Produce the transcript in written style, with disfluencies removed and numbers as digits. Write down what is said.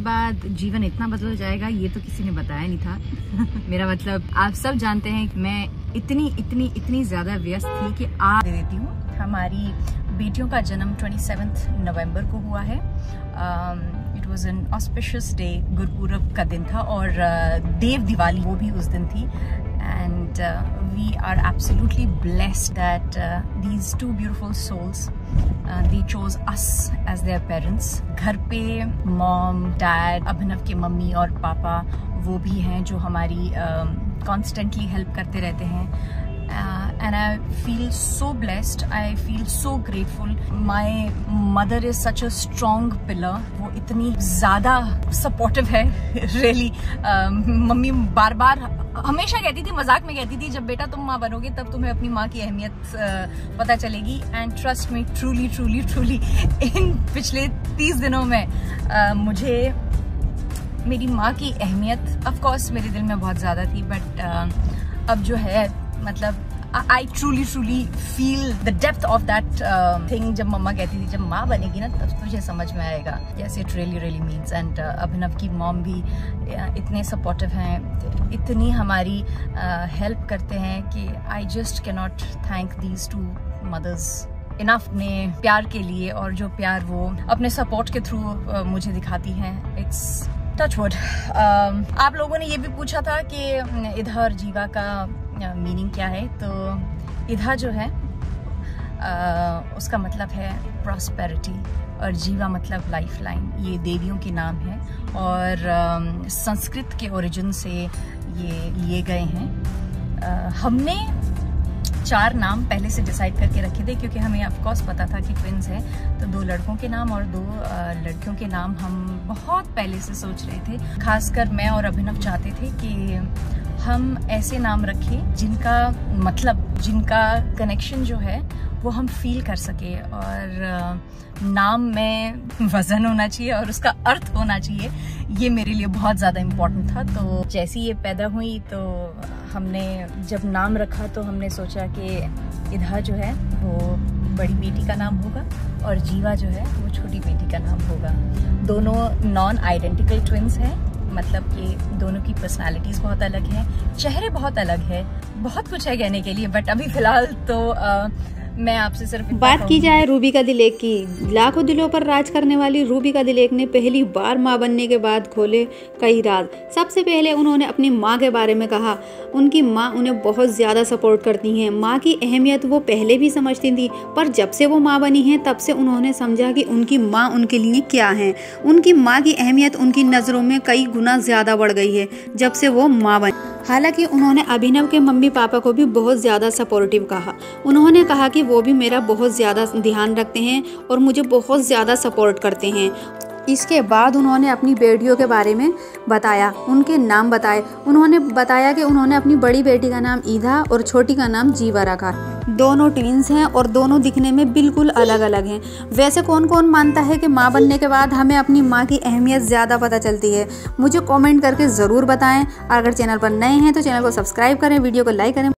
बाद जीवन इतना बदल जाएगा ये तो किसी ने बताया नहीं था। मेरा मतलब आप सब जानते हैं कि मैं इतनी ज्यादा व्यस्त थी कि दे देती हूँ। हमारी बेटियों का जन्म 27 नवंबर को हुआ है। It was an auspicious day, Gurpurab का दिन था और देव दिवाली वो भी उस दिन थी। And we are absolutely blessed that these two beautiful souls they chose us as their parents. घर पे मॉम, डैड, अभिनव के मम्मी और पापा वो भी हैं जो हमारी constantly help करते रहते हैं। And I feel so blessed. I feel so grateful. My mother is such a strong pillar. वो इतनी ज़्यादा supportive है really. मम्मी बार बार हमेशा कहती थी, मजाक में कहती थी, जब बेटा तुम माँ बनोगे तब तुम्हें अपनी माँ की अहमियत पता चलेगी। And trust me, truly in पिछले 30 दिनों में मुझे मेरी माँ की अहमियत ऑफ कोर्स मेरे दिल में बहुत ज़्यादा थी, बट अब जो है मतलब I truly feel the depth of that thing। जब मम्मा कहती थी जब माँ बनेगी ना तब तुझे समझ में आएगा yes it really means। and अभिनव की मॉम भी इतने सपोर्टिव हैं, इतनी हमारी हेल्प करते हैं कि I just cannot thank these two mothers enough अपने प्यार के लिए, और जो प्यार वो अपने सपोर्ट के थ्रू मुझे दिखाती हैं। It's touchwood. आप लोगों ने ये भी पूछा था कि इधर जीवा का मीनिंग क्या है। तो इधा जो है उसका मतलब है प्रॉस्पेरिटी और जीवा मतलब लाइफ लाइन। ये देवियों के नाम है और संस्कृत के ओरिजिन से ये लिए गए हैं। हमने 4 नाम पहले से डिसाइड करके रखे थे क्योंकि हमें ऑफ कोर्स पता था कि ट्विंस हैं, तो 2 लड़कों के नाम और 2 लड़कियों के नाम हम बहुत पहले से सोच रहे थे। खासकर मैं और अभिनव चाहते थे कि हम ऐसे नाम रखें जिनका मतलब, जिनका कनेक्शन जो है वो हम फील कर सके, और नाम में वजन होना चाहिए और उसका अर्थ होना चाहिए। ये मेरे लिए बहुत ज़्यादा इम्पोर्टेंट था। तो जैसे ये पैदा हुई तो हमने जब नाम रखा तो हमने सोचा कि इधा जो है वो बड़ी बेटी का नाम होगा और जीवा जो है वो छोटी बेटी का नाम होगा। दोनों नॉन आइडेंटिकल ट्विंस हैं, मतलब कि दोनों की पर्सनालिटीज़ बहुत अलग हैं, चेहरे बहुत अलग है, बहुत कुछ है कहने के लिए, बट अभी फिलहाल तो मैं आपसे सिर्फ बात की जाए रूबी का दिलेक की। लाखों दिलों पर राज करने वाली रूबी का दिलेक ने पहली बार मां बनने के बाद खोले कई राज। सबसे पहले उन्होंने अपनी मां के बारे में कहा। उनकी मां उन्हें बहुत ज़्यादा सपोर्ट करती हैं। मां की अहमियत वो पहले भी समझती थी, पर जब से वो मां बनी हैं तब से उन्होंने समझा कि उनकी मां उनके लिए क्या है। उनकी मां की अहमियत उनकी नज़रों में कई गुना ज़्यादा बढ़ गई है जब से वो मां बनी। हालांकि उन्होंने अभिनव के मम्मी पापा को भी बहुत ज़्यादा सपोर्टिव कहा। उन्होंने कहा कि वो भी मेरा बहुत ज़्यादा ध्यान रखते हैं और मुझे बहुत ज़्यादा सपोर्ट करते हैं। इसके बाद उन्होंने अपनी बेटियों के बारे में बताया, उनके नाम बताए। उन्होंने बताया कि उन्होंने अपनी बड़ी बेटी का नाम ईधा और छोटी का नाम जीवा रखा। दोनों ट्विंस हैं और दोनों दिखने में बिल्कुल अलग अलग हैं। वैसे कौन कौन मानता है कि माँ बनने के बाद हमें अपनी माँ की अहमियत ज़्यादा पता चलती है? मुझे कमेंट करके ज़रूर बताएं। अगर चैनल पर नए हैं तो चैनल को सब्सक्राइब करें, वीडियो को लाइक करें।